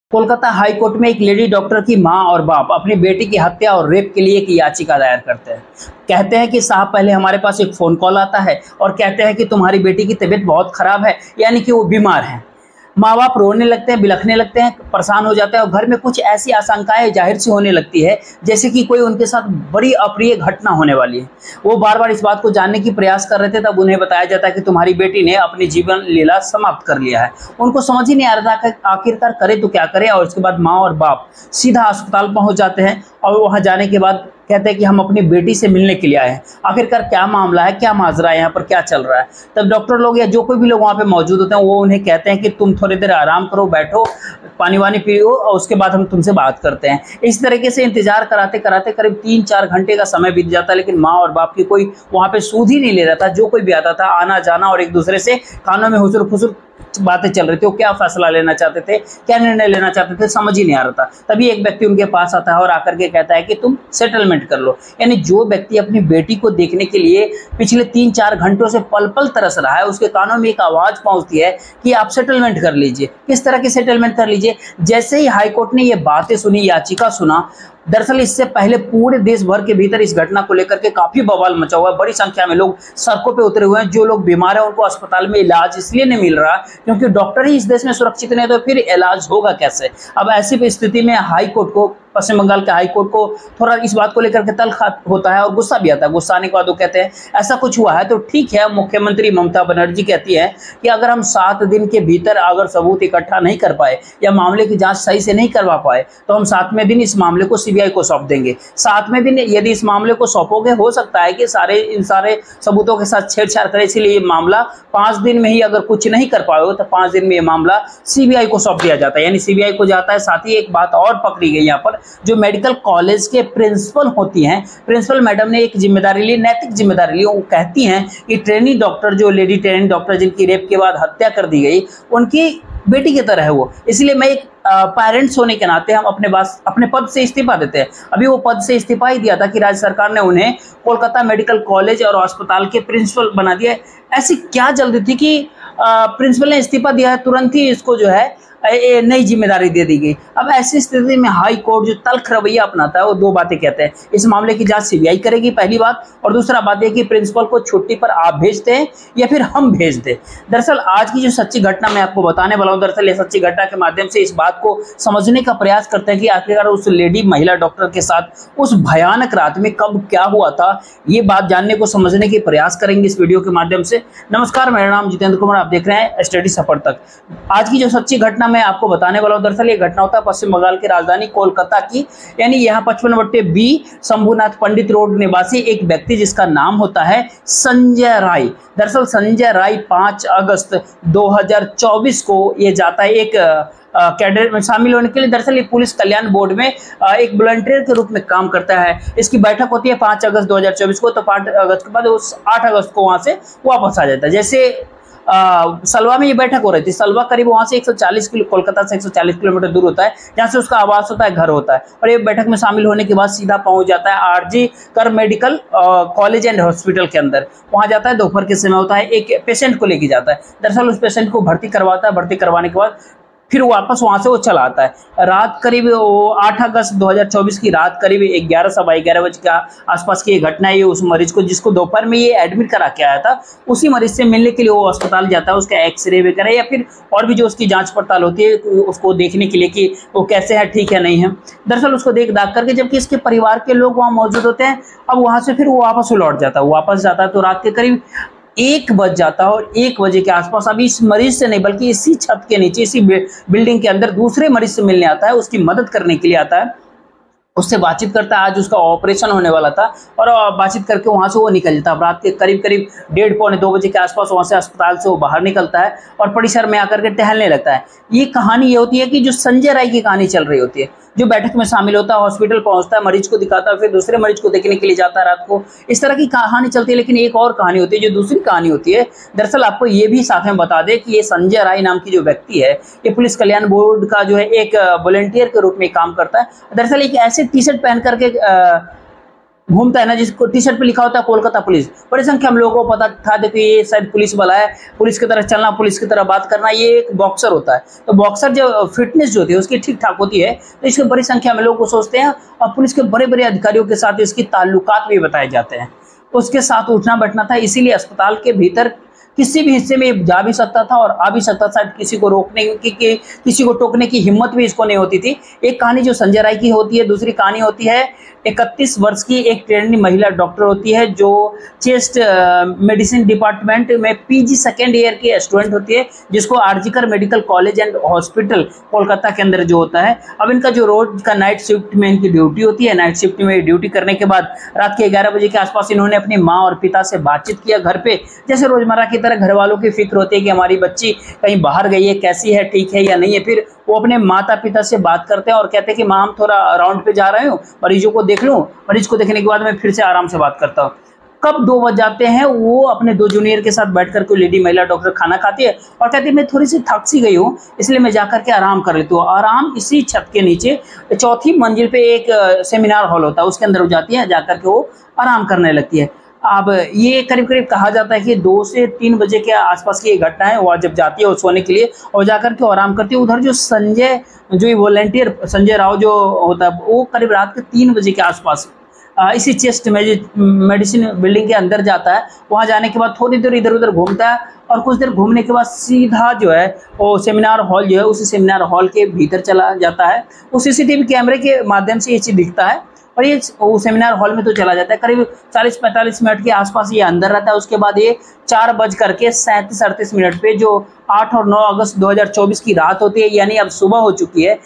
Kolkata high court में एक lady doctor की मां और बाप अपनी बेटी की हत्या और रेप के लिए एक याचिका दायर करते हैं। कहते हैं कि साहब पहले हमारे पास एक फ़ोन कॉल आता है और कहते हैं कि तुम्हारी बेटी की तबीयत बहुत ख़राब है, यानी कि वो बीमार हैं। माँ बाप रोने लगते हैं, बिलखने लगते हैं, परेशान हो जाते हैं और घर में कुछ ऐसी आशंकाएं जाहिर सी होने लगती है जैसे कि कोई उनके साथ बड़ी अप्रिय घटना होने वाली है। वो बार बार इस बात को जानने की प्रयास कर रहे थे, तब उन्हें बताया जाता है कि तुम्हारी बेटी ने अपनी जीवन लीला समाप्त कर लिया है। उनको समझ ही नहीं आ रहा था कि आखिरकार करे तो क्या करे, और उसके बाद माँ और बाप सीधा अस्पताल पहुंच जाते हैं और वहां जाने के बाद कहते हैं कि हम अपनी बेटी से मिलने के लिए आए हैं। आखिरकार क्या मामला है, क्या माजरा है, यहाँ पर क्या चल रहा है। तब डॉक्टर लोग या जो कोई भी लोग वहाँ पे मौजूद होते हैं वो उन्हें कहते हैं कि तुम थोड़ी देर आराम करो, बैठो, पानी वानी पियो और उसके बाद हम तुमसे बात करते हैं। इस तरीके से इंतजार कराते कराते करीब 3-4 घंटे का समय बीत जाता है, लेकिन माँ और बाप की कोई वहाँ पे सूध ही नहीं ले रहा था। जो कोई भी आता था आना जाना और एक दूसरे से कानों में हुसुर फुसुर बातें चल रही थी। वो क्या फैसला लेना चाहते थे, क्या निर्णय लेना चाहते थे, समझ ही नहीं आ रहा था। तभी एक व्यक्ति उनके पास आता है और आकर के कहता है कि तुम सेटलमेंट कर लो। यानी जो व्यक्ति अपनी बेटी को देखने के लिए पिछले 3-4 घंटों से पल पल तरस रहा है, उसके कानों में एक आवाज पहुंचती है कि आप सेटलमेंट कर लीजिए। किस तरह की सेटलमेंट कर लीजिए? जैसे ही हाईकोर्ट ने ये बातें सुनी, याचिका सुना, दरअसल इससे पहले पूरे देश भर के भीतर इस घटना को लेकर के काफी बवाल मचा हुआ है। बड़ी संख्या में लोग सड़कों पे उतरे हुए हैं। जो लोग बीमार हैं उनको अस्पताल में इलाज इसलिए नहीं मिल रहा क्योंकि डॉक्टर ही इस देश में सुरक्षित नहीं, तो फिर इलाज होगा कैसे। अब ऐसी स्थिति में हाई कोर्ट को, पश्चिम बंगाल के हाई कोर्ट को थोड़ा इस बात को लेकर के तल्ख होता है और गुस्सा भी आता है। गुस्सा आने के बाद वो कहते हैं ऐसा कुछ हुआ है तो ठीक है। मुख्यमंत्री ममता बनर्जी कहती है कि अगर हम 7 दिन के भीतर अगर सबूत इकट्ठा नहीं कर पाए या मामले की जांच सही से नहीं करवा पाए तो हम 7वें दिन इस मामले को सीबीआई को सौंप देंगे। 7वें दिन यदि इस मामले को सौंपोगे, हो सकता है कि इन सारे सबूतों के साथ छेड़छाड़ करे, इसलिए ये मामला 5 दिन में ही अगर कुछ नहीं कर पाओगे तो 5 दिन में ये मामला सीबीआई को सौंप दिया जाता है, यानी सीबीआई को जाता है। साथ ही एक बात और पकड़ी गई यहाँ पर, जो मेडिकल कॉलेज के प्रिंसिपल होती हैं, प्रिंसिपल मैडम ने एक जिम्मेदारी ली, नैतिक जिम्मेदारी ली। वो कहती हैं कि ट्रेनी डॉक्टर, जो लेडी ट्रेनी डॉक्टर जिनकी रेप के बाद हत्या कर दी गई, उनकी बेटी की तरह है वो, इसलिए मैं एक पेरेंट्स होने के नाते हम अपने पद से इस्तीफा देते हैं। अभी वो पद से इस्तीफा ही दिया था कि राज्य सरकार ने उन्हें कोलकाता मेडिकल कॉलेज और अस्पताल के प्रिंसिपल बना दिया। ऐसी क्या जल्दी थी कि प्रिंसिपल ने इस्तीफा दिया है, तुरंत ही इसको जो है नई जिम्मेदारी दे दी गई। अब ऐसी स्थिति में हाई कोर्ट जो तल्ख रवैया अपनाता है वो 2 बातें कहते हैं। इस मामले की जांच सीबीआई करेगी, पहली बात, और दूसरा बात यह कि प्रिंसिपल को छुट्टी पर आप भेजते हैं या फिर हम भेज दें। दरअसल आज की जो सच्ची घटना मैं आपको बताने वाला हूं, दरअसल ये सच्ची घटना के माध्यम से इस बात को समझने का प्रयास करते हैं कि आखिरकार उस लेडी महिला डॉक्टर के साथ उस भयानक रात में कब क्या हुआ था। ये बात जानने को, समझने के प्रयास करेंगे इस वीडियो के माध्यम से। नमस्कार, मेरा नाम जितेंद्र कुमार, आप देख रहे हैं स्टडी सफर तक। आज की जो सच्ची घटना मैं आपको बताने वाला हूं, दरअसल ये घटना होता है पश्चिम बंगाल की राजधानी कोलकाता की, यानी यहाँ 55/B शंभुनाथ पंडित रोड निवासी एक व्यक्ति जिसका नाम होता है संजय राय। दरअसल संजय राय 5 अगस्त 2024 को ये जाता है एक कैडेट में शामिल होने के लिए। दरअसल ये पुलिस कल्याण बोर्ड में एक वॉलंटियर के रूप में काम करता है। इसकी बैठक होती है 5 अगस्त 2024 को, तो 5 अगस्त के बाद उस 8 अगस्त को वहां से वापस आ जाता है। जैसे सलवा में ये बैठक हो रही थी। सलवा करीब वहां से 140 किलो, कोलकाता से 140 किलोमीटर दूर होता है, जहां से उसका आवास होता है, घर होता है। और ये बैठक में शामिल होने के बाद सीधा पहुंच जाता है आरजी कर मेडिकल कॉलेज एंड हॉस्पिटल के अंदर। वहां जाता है, दोपहर के समय होता है, एक पेशेंट को लेके जाता है। दरअसल उस पेशेंट को भर्ती करवाता है। भर्ती करवाने के बाद फिर वापस वहां से वो चला आता है। रात करीब 8 अगस्त 2024 की रात करीब 11 सवा 11 बजे के आसपास की ये घटना है। उस मरीज को, जिसको दोपहर में ये एडमिट करा के आया था, उसी मरीज से मिलने के लिए वो अस्पताल जाता है। उसका एक्सरे वगैरह या फिर और भी जो उसकी जांच पड़ताल होती है उसको देखने के लिए कि वो कैसे है, ठीक है नहीं है। दरअसल उसको देख दाख करके, जबकि इसके परिवार के लोग वहाँ मौजूद होते हैं, अब वहां से फिर वो वापस लौट जाता है। वापस जाता है तो रात के करीब 1 बज जाता है और 1 बजे के आसपास अभी इस मरीज से नहीं बल्कि इसी छत के नीचे, इसी बिल्डिंग के अंदर दूसरे मरीज से मिलने आता है, उसकी मदद करने के लिए आता है, उससे बातचीत करता है। आज उसका ऑपरेशन होने वाला था और बातचीत करके वहां से वो निकल जाता है। रात के करीब 1:30-1:45 बजे के आसपास वहां से अस्पताल से वो बाहर निकलता है और परिसर में आकर के टहलने लगता है। ये कहानी ये होती है कि जो संजय राय की कहानी चल रही होती है, जो बैठक में शामिल होता है, हॉस्पिटल पहुंचता है, मरीज को दिखाता है, फिर दूसरे मरीज को देखने के लिए जाता है रात को। इस तरह की कहानी चलती है। लेकिन एक और कहानी होती है, जो दूसरी कहानी होती है। दरअसल आपको ये भी साथ में बता दें कि ये संजय राय नाम की जो व्यक्ति है, ये पुलिस कल्याण बोर्ड का जो है एक वॉलंटियर के रूप में काम करता है। दरअसल एक ऐसे टी शर्ट पहन करके घूमता है ना, जिसको टी शर्ट पे लिखा होता है कोलकाता पुलिस, बड़ी संख्या में लोगों को पता था देखो ये शायद पुलिस वाला है, पुलिस की तरह चलना, पुलिस की तरह बात करना, ये एक बॉक्सर होता है। तो बॉक्सर जो फिटनेस जो होती है उसकी ठीक ठाक होती है, तो इसमें बड़ी संख्या में लोग को सोचते हैं और पुलिस के बड़े बड़े अधिकारियों के साथ इसकी ताल्लुकात भी बताए जाते हैं। उसके साथ उठना बैठना था, इसीलिए अस्पताल के भीतर किसी भी हिस्से में जा भी सकता था और आ भी सकता था, किसी को रोकने की किसी को टोकने की हिम्मत भी इसको नहीं होती थी। एक कहानी जो संजय राय की होती है, दूसरी कहानी होती है 31 वर्ष की एक ट्रेनी महिला डॉक्टर होती है जो चेस्ट मेडिसिन डिपार्टमेंट में पीजी सेकेंड ईयर की स्टूडेंट होती है, जिसको RG Kar medical college and hospital Kolkata के अंदर जो होता है। अब इनका जो रोज का नाइट शिफ्ट में इनकी ड्यूटी होती है, नाइट शिफ्ट में ड्यूटी करने के बाद रात के 11 बजे के आसपास इन्होंने अपनी माँ और पिता से बातचीत किया घर पे, जैसे रोजमर्रा की तरह घर वालों की फिक्र होती है कि हमारी बच्ची कहीं बाहर गई है, कैसी है, ठीक है या नहीं है। फिर वो अपने माता पिता से बात करते हैं और कहते हैं कि माँ हम थोड़ा राउंड पे जा रहे हूँ, मरीजों को देख लूँ, मरीज को देखने के बाद मैं फिर से आराम से बात करता हूँ। कब 2 बज जाते हैं, वो अपने 2 जूनियर के साथ बैठ करके लेडी महिला डॉक्टर खाना खाती है और कहती है मैं थोड़ी सी थक सी गई हूँ, इसलिए मैं जाकर के आराम कर लेती हूँ। आराम इसी छत के नीचे 4थी मंजिल पे एक सेमिनार हॉल होता है, उसके अंदर वो जाती है, जाकर के वो आराम करने लगती है। अब ये करीब करीब कहा जाता है कि 2 से 3 बजे के आसपास की ये घटना है। वो जब जाती है वो सोने के लिए और जाकर के आराम करती है, उधर जो संजय जो ये वॉलंटियर संजय राव जो होता है वो करीब रात के 3 बजे के आसपास इसी चेस्ट मेडिसिन बिल्डिंग के अंदर जाता है। वहाँ जाने के बाद थोड़ी देर इधर उधर घूमता है और कुछ देर घूमने के बाद सीधा जो है वो सेमिनार हॉल जो है उसी सेमिनार हॉल के भीतर चला जाता है। उस सीसीटीवी कैमरे के माध्यम से ये चीज़ दिखता है और ये वो सेमिनार हॉल में तो चला जाता है। करीब 40-45 मिनट के आसपास ये अंदर रहता है। उसके बाद ये 4:37-38 पे जो 8 और 9 अगस्त 2024 की रात होती है, यानी अब सुबह हो चुकी है,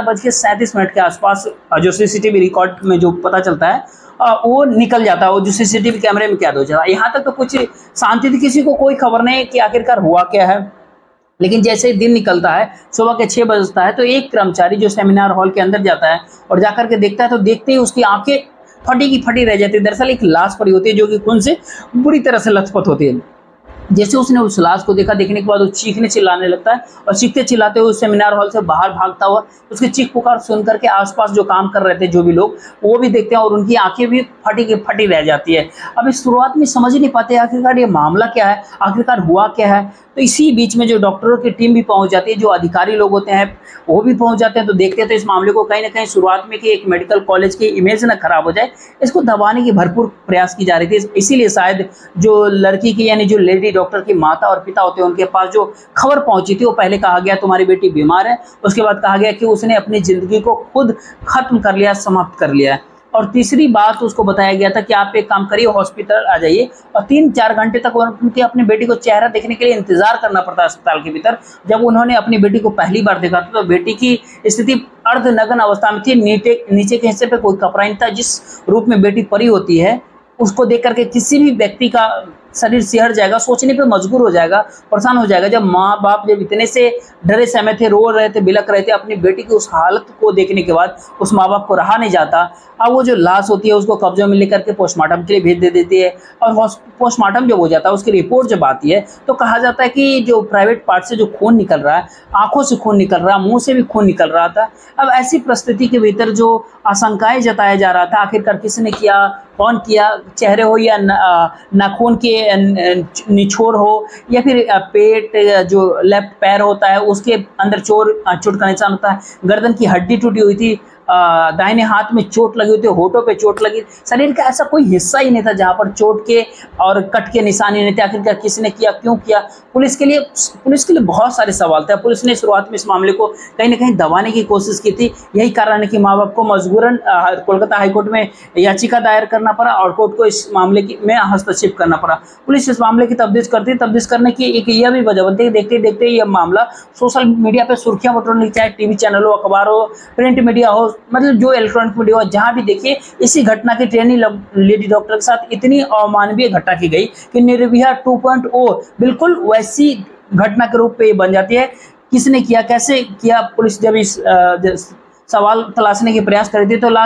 4:37 के आसपास जो सीसीटीवी रिकॉर्ड में जो पता चलता है वो निकल जाता है, वो जो सीसीटीवी कैमरे में कैद हो जाता है। यहाँ तक तो कुछ शांति थी, किसी को कोई खबर नहीं कि आखिरकार हुआ क्या है। लेकिन जैसे ही दिन निकलता है, सुबह के 6 बजता है, तो एक कर्मचारी जो सेमिनार हॉल के अंदर जाता है और जाकर के देखता है, तो देखते ही उसकी आंखें फटी की फटी रह जाती है। दरअसल एक लाश पड़ी होती है जो कि खून से बुरी तरह से लथपथ होती है। जैसे उसने उस लाश को देखा, देखने के बाद वो चीखने चिल्लाने लगता है और चीखते चिल्लाते हुए उस सेमिनार हॉल से बाहर भागता हुआ उसकी चीख पुकार सुन करके आसपास जो काम कर रहे थे जो भी लोग वो भी देखते हैं और उनकी आंखें भी फटी की फटी रह जाती है। अब इस शुरुआत में समझ ही नहीं पाते आखिरकार ये मामला क्या है, आखिरकार हुआ क्या है। तो इसी बीच में जो डॉक्टरों की टीम भी पहुंच जाती है, जो अधिकारी लोग होते हैं वो भी पहुंच जाते हैं। तो देखते हैं तो इस मामले को कहीं ना कहीं शुरुआत में कि एक मेडिकल कॉलेज की इमेज ना खराब हो जाए, इसको दबाने की भरपूर प्रयास की जा रही थी। इसीलिए शायद जो लड़की की यानी जो लेडी डॉक्टर की माता और पिता होते हैं उनके पास जो खबर पहुंची थी वो पहले कहा गया तुम्हारी बेटी बीमार है, उसके बाद कहा गया कि उसने अपनी जिंदगी को खुद खत्म कर लिया, समाप्त कर लिया है। और तीसरी बात उसको बताया गया था कि आप एक काम करिए, हॉस्पिटल आ जाइए और 3-4 घंटे तक उनके अपनी बेटी को चेहरा देखने के लिए इंतजार करना पड़ता है अस्पताल के भीतर। जब उन्होंने अपनी बेटी को पहली बार देखा तो बेटी की स्थिति अर्धनग्न अवस्था में थी, नीचे के हिस्से पे कोई कपड़ा नहीं था। जिस रूप में बेटी परी होती है उसको देख करके किसी भी व्यक्ति का शरीर सिहर जाएगा, सोचने पे मजबूर हो जाएगा, परेशान हो जाएगा। जब माँ बाप जब इतने से डरे समय थे, रो रहे थे, बिलक रहे थे, अपनी बेटी की उस हालत को देखने के बाद उस माँ बाप को रहा नहीं जाता। अब वो जो लाश होती है उसको कब्जे में लेकर के पोस्टमार्टम के लिए भेज दे देती है और पोस्टमार्टम जब हो जाता है उसकी रिपोर्ट जब आती है तो कहा जाता है कि जो प्राइवेट पार्ट से जो खून निकल रहा है, आंखों से खून निकल रहा है, मुंह से भी खून निकल रहा था। अब ऐसी परिस्थिति के भीतर जो आशंकाएं जताया जा रहा था आखिरकार किसने किया, कौन किया, चेहरे हो या नाखून के निछोर हो या फिर पेट जो लेफ्ट पैर होता है उसके अंदर चोट का निशान होता है, गर्दन की हड्डी टूटी हुई थी, दाहिने हाथ में चोट लगी हुई थी, होठों पे चोट लगी, शरीर का ऐसा कोई हिस्सा ही नहीं था जहां पर चोट के और कट के निशान ही नहीं थे। आखिरकार किसने किया, क्यों किया? पुलिस के लिए बहुत सारे सवाल थे। पुलिस ने शुरुआत में इस मामले को कहीं ना कहीं दबाने की कोशिश की थी। यही कारण है कि माँ बाप को मजबूरन कोलकाता हाईकोर्ट में याचिका दायर करना पड़ा और कोर्ट को इस मामले में हस्तक्षेप करना पड़ा। पुलिस इस मामले की तफ्तीश करती है। तफ्तीश करने की एक यह भी वजह बनती है, देखते देखते यह मामला सोशल मीडिया पर सुर्खियां बटोरने लगी, चाहे टीवी चैनल हो, अखबार हो, प्रिंट मीडिया हो, मतलब जो इलेक्ट्रॉनिक मीडिया हो, जहां भी देखिए इसी घटना की ट्रेनी लेडी डॉक्टर के साथ इतनी अमानवीय घटना की गई कि निर्भया 2.0 बिल्कुल वैसी घटना के रूप पे बन जाती है। किसने किया, कैसे किया? पुलिस जब इस सवाल तलाशने के प्रयास कर रही थी तो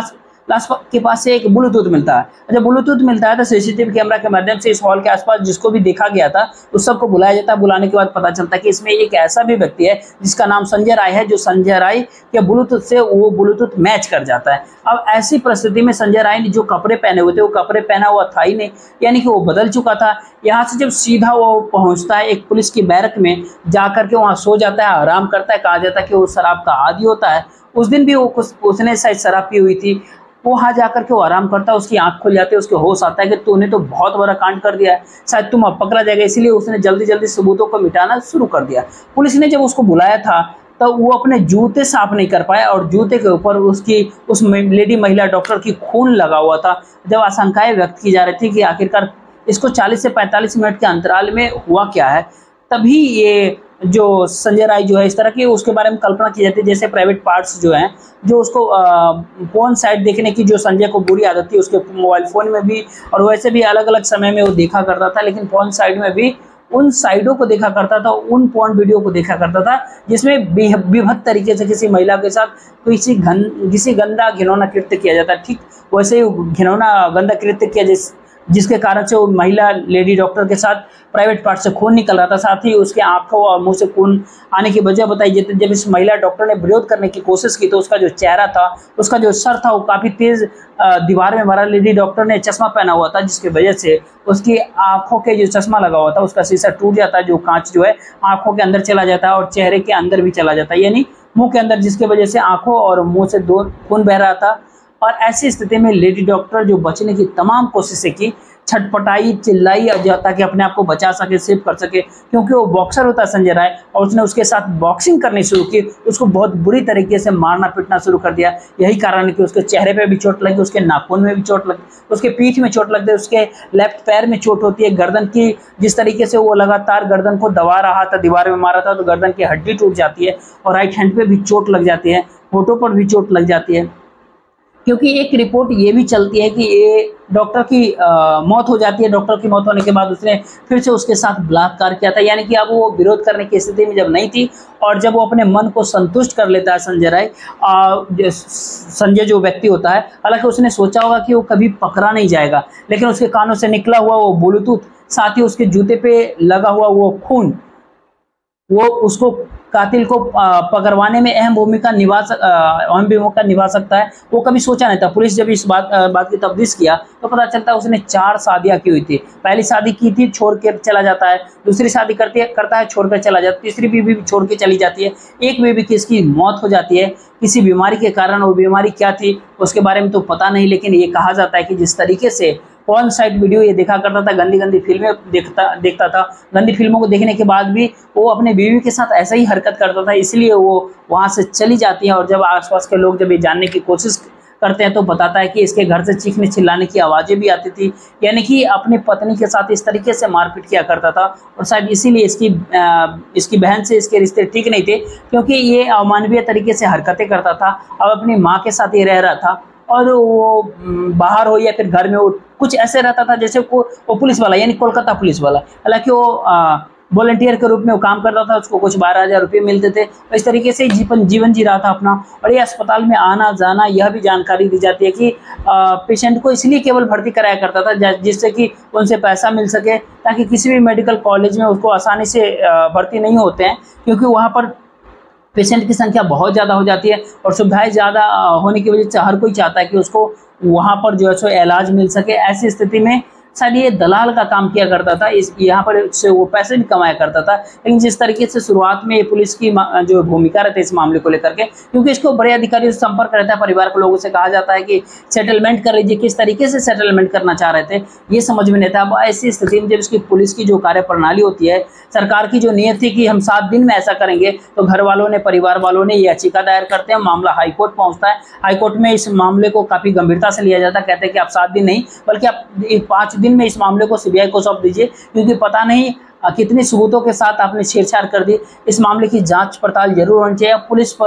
लाश के पास से एक ब्लूटूथ मिलता है। जब ब्लूटूथ मिलता है तो सीसीटीवी कैमरा के माध्यम से इस हॉल के आसपास जिसको भी देखा गया था उस सबको बुलाया जाता है। बुलाने के बाद पता चलता है कि इसमें एक ऐसा भी व्यक्ति है जिसका नाम संजय राय है, जो संजय राय के ब्लूटूथ से वो ब्लूटूथ मैच कर जाता है। अब ऐसी परिस्थिति में संजय राय ने जो कपड़े पहने हुए थे वो कपड़े पहना हुआ था ही नहीं, यानी कि वो बदल चुका था। यहाँ से जब सीधा वो पहुंचता है एक पुलिस की बैरक में, जाकर के वहाँ सो जाता है, आराम करता है। कहा जाता है कि वो शराब का आदी होता है। उस दिन भी उसने शायद शराब पी हुई थी। वो वहाँ जाकर के वो आराम करता है, उसकी आंख खुल जाती है, उसके होश आता है कि तूने तो बहुत बड़ा कांड कर दिया है, शायद तुम अब पकड़ा जाएगा। इसीलिए उसने जल्दी जल्दी सबूतों को मिटाना शुरू कर दिया। पुलिस ने जब उसको बुलाया था तो वो अपने जूते साफ नहीं कर पाया और जूते के ऊपर उसकी उस लेडी महिला डॉक्टर की खून लगा हुआ था। जब आशंकाएं व्यक्त की जा रही थी कि आखिरकार इसको 40 से 45 मिनट के अंतराल में हुआ क्या है, तभी ये जो संजय राय जो है इस तरह की उसके बारे में कल्पना की जाती है जैसे प्राइवेट पार्ट्स जो हैं, जो उसको फोन साइट देखने की जो संजय को बुरी आदत थी, उसके मोबाइल फ़ोन में भी और वैसे भी अलग अलग समय में वो देखा करता था, लेकिन फोन साइट में भी उन साइडों को देखा करता था, उन पोर्न वीडियो को देखा करता था जिसमें विभत्त तरीके से किसी महिला के साथ किसी गंदा घिनौना कृत्य किया जाता है। ठीक वैसे ही घिनौना गंदा कृत्य किया जिसके कारण से वो महिला लेडी डॉक्टर के साथ प्राइवेट पार्ट से खून निकल रहा था। साथ ही उसके आंखों और मुंह से खून आने की वजह बताई जाती है। जब इस महिला डॉक्टर ने विरोध करने की कोशिश की तो उसका जो चेहरा था, उसका जो सर था, वो काफ़ी तेज दीवार में मारा। लेडी डॉक्टर ने चश्मा पहना हुआ था जिसकी वजह से उसकी आंखों के जो चश्मा लगा हुआ था उसका शीशा टूट जाता है, जो कांच जो है आंखों के अंदर चला जाता है और चेहरे के अंदर भी चला जाता है, यानी मुंह के अंदर, जिसकी वजह से आंखों और मुंह से दो खून बह रहा था। और ऐसी स्थिति में लेडी डॉक्टर जो बचने की तमाम कोशिशें की, छटपटाई, चिल्लाई ताकि अपने आप को बचा सके, सेव कर सके, क्योंकि वो बॉक्सर होता है संजय राय और उसने उसके साथ बॉक्सिंग करनी शुरू की। उसको बहुत बुरी तरीके से मारना पीटना शुरू कर दिया। यही कारण है कि उसके चेहरे पे भी चोट लगी, उसके नाखून में भी चोट लगी, उसके पीठ में चोट लगती है, उसके लेफ्ट पैर में चोट होती है, गर्दन की जिस तरीके से वो लगातार गर्दन को दबा रहा था, दीवार में मारा था, तो गर्दन की हड्डी टूट जाती है और राइट हैंड पे भी चोट लग जाती है, होठों पर भी चोट लग जाती है। क्योंकि एक रिपोर्ट ये भी चलती है कि ये डॉक्टर की मौत हो जाती है। डॉक्टर की मौत होने के बाद उसने फिर से उसके साथ बलात्कार किया था, यानी कि अब वो विरोध करने की स्थिति में जब नहीं थी और जब वो अपने मन को संतुष्ट कर लेता है संजय राय, संजय जो व्यक्ति होता है, हालांकि उसने सोचा होगा कि वो कभी पकड़ा नहीं जाएगा, लेकिन उसके कानों से निकला हुआ वो ब्लूटूथ, साथ ही उसके जूते पे लगा हुआ वो खून, वो उसको कातिल को पकड़वाने में अहम भूमिका निभा सकता है। वो कभी सोचा नहीं था। पुलिस जब इस बात की तफ्तीश किया तो पता चलता है उसने 4 शादियां की हुई थी। पहली शादी की थी, छोड़ के चला जाता है, दूसरी शादी करता है, छोड़कर चला जाता है, तीसरी बीवी भी छोड़ के चली जाती है, एक बीवी की इसकी मौत हो जाती है किसी बीमारी के कारण। वो बीमारी क्या थी उसके बारे में तो पता नहीं, लेकिन ये कहा जाता है कि जिस तरीके से पॉर्न साइट वीडियो ये देखा करता था, गंदी गंदी फिल्में देखता था, गंदी फिल्मों को देखने के बाद भी वो अपने बीवी के साथ ऐसा ही हरकत करता था, इसलिए वो वहाँ से चली जाती है। और जब आसपास के लोग जब ये जानने की कोशिश करते हैं तो बताता है कि इसके घर से चीखने चिल्लाने की आवाज़ें भी आती थी, यानी कि अपनी पत्नी के साथ इस तरीके से मारपीट किया करता था। और शायद इसीलिए इसकी बहन से इसके रिश्ते ठीक नहीं थे, क्योंकि ये अमानवीय तरीके से हरकतें करता था। अब अपनी माँ के साथ ही रह रहा था और वो बाहर हो या फिर घर में, वो कुछ ऐसे रहता था जैसे वो पुलिस वाला, यानी कोलकाता पुलिस वाला। हालांकि वो वॉलंटियर के रूप में वो काम करता था, उसको कुछ 12,000 रुपये मिलते थे। तो इस तरीके से जीवन जी रहा था अपना। और ये अस्पताल में आना जाना, यह भी जानकारी दी जाती है कि पेशेंट को इसलिए केवल भर्ती कराया करता था जिससे कि उनसे पैसा मिल सके, ताकि किसी भी मेडिकल कॉलेज में उसको आसानी से भर्ती नहीं होते हैं, क्योंकि वहाँ पर पेशेंट की संख्या बहुत ज़्यादा हो जाती है और सुविधाएं ज़्यादा होने की वजह से हर कोई चाहता है कि उसको वहाँ पर जो है सो इलाज मिल सके। ऐसी स्थिति में शायद ये दलाल का काम किया करता था, यहाँ पर से वो पैसे भी कमाया करता था। लेकिन जिस तरीके से शुरुआत में ये पुलिस की जो भूमिका रहती है इस मामले को लेकर के, क्योंकि इसको बड़े अधिकारियों से संपर्क रहता है, परिवार के लोगों से कहा जाता है कि सेटलमेंट कर लीजिए, किस तरीके से सेटलमेंट करना चाह रहे थे ये समझ में नहीं था। अब ऐसी स्थिति में जब इसकी पुलिस की जो कार्यप्रणाली होती है, सरकार की जो नीयत थी कि हम 7 दिन में ऐसा करेंगे, तो घर वालों ने, परिवार वालों ने याचिका दायर करते हैं, मामला हाईकोर्ट पहुंचता है। हाईकोर्ट में इस मामले को काफ़ी गंभीरता से लिया जाता है, कहते हैं कि आप 7 दिन नहीं बल्कि आप 5 दिन में इस मामले को सीबीआई को सौंप दीजिए, क्योंकि पता नहीं कितने सबूतों के साथ आपने छेड़छाड़ कर दी। इस मामले की जांच पड़ताल जरूर होनी चाहिए। पुलिस पर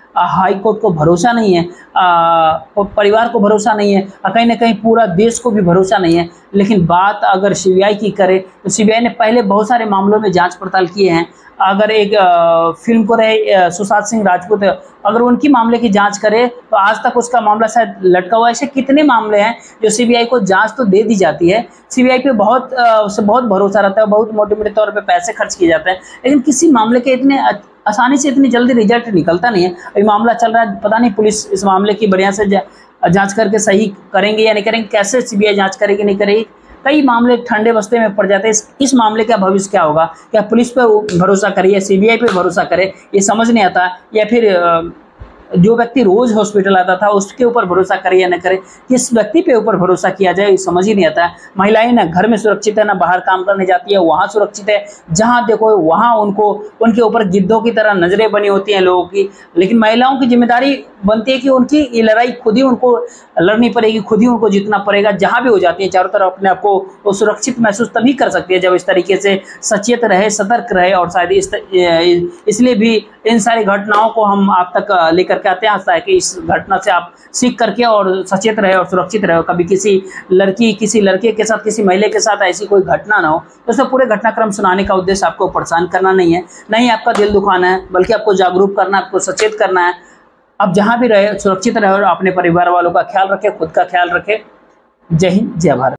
हाई कोर्ट को भरोसा नहीं है, परिवार को भरोसा नहीं है, कहीं ना कहीं पूरा देश को भी भरोसा नहीं है। लेकिन बात अगर सीबीआई की करें तो सीबीआई ने पहले बहुत सारे मामलों में जांच पड़ताल किए हैं। अगर एक फिल्म को रहे सुशांत सिंह राजपूत, अगर उनकी मामले की जांच करें तो आज तक उसका मामला शायद लटका हुआ है। ऐसे कितने मामले हैं जो सीबीआई को जांच तो दे दी जाती है, सीबीआई पे बहुत भरोसा रहता है, बहुत मोटे मोटे तौर पे पैसे खर्च किए जाते हैं, लेकिन किसी मामले के इतने आसानी से इतनी जल्दी रिजल्ट निकलता नहीं है। अभी मामला चल रहा है, पता नहीं पुलिस इस मामले की बढ़िया से जांच करके सही करेंगे या नहीं करेंगे, कैसे सीबीआई जांच करेगी नहीं करेगी, कई मामले ठंडे बस्ते में पड़ जाते हैं। इस मामले का भविष्य क्या होगा, क्या पुलिस पे भरोसा करे या सीबीआई पे भरोसा करे, ये समझ नहीं आता। या फिर जो व्यक्ति रोज हॉस्पिटल आता था उसके ऊपर भरोसा करे या न करे, किस व्यक्ति पे ऊपर भरोसा किया जाए, ये समझ ही नहीं आता है। महिलाएं ना घर में सुरक्षित है ना बाहर काम करने जाती है, वहाँ सुरक्षित है, जहाँ देखो वहाँ उनके ऊपर गिद्धों की तरह नजरें बनी होती हैं लोगों की। लेकिन महिलाओं की जिम्मेदारी बनती है कि उनकी ये लड़ाई खुद ही उनको लड़नी पड़ेगी, खुद ही उनको जीतना पड़ेगा। जहाँ भी हो जाती है चारों तरफ अपने आप को वो सुरक्षित महसूस तभी कर सकती है जब इस तरीके से सचेत रहे, सतर्क रहे। और शायद इसलिए भी इन सारी घटनाओं को हम आप तक लेकर के आते हैं, ताकि इस घटना से आप सीख करके और सचेत रहे और सुरक्षित रहे। कभी किसी लड़की किसी लड़के के साथ, किसी महिला के साथ ऐसी कोई घटना ना हो। दोस्तों, पूरे घटनाक्रम सुनाने का उद्देश्य आपको परेशान करना नहीं है, नहीं आपका दिल दुखाना है, बल्कि आपको जागरूक करना है, आपको सचेत करना है। आप जहां भी रहे सुरक्षित रहे और अपने परिवार वालों का ख्याल रखें, खुद का ख्याल रखें। जय हिंद, जय भारत।